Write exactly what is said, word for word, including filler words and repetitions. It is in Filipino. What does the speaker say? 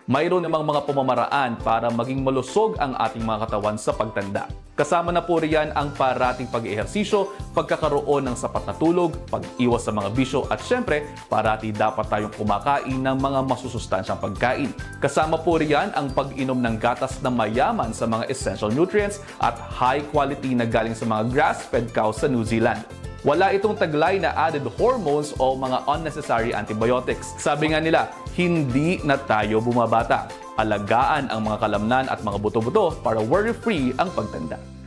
Mayroon namang mga pamamaraan para maging malusog ang ating mga katawan sa pagtanda. Kasama na po riyan ang parating pag-ehersisyo, pagkakaroon ng sapat na tulog, pag-iwas sa mga bisyo at syempre, parati dapat tayong kumakain ng mga masusustansyang pagkain. Kasama po riyan ang pag-inom ng gatas na mayaman sa mga essential nutrients at high quality na galing sa mga grass-fed cows sa New Zealand. Wala itong taglay na added hormones o mga unnecessary antibiotics. Sabi nga nila, hindi na tayo bumabata. Alagaan ang mga kalamnan at mga buto-buto para worry-free ang pagtanda.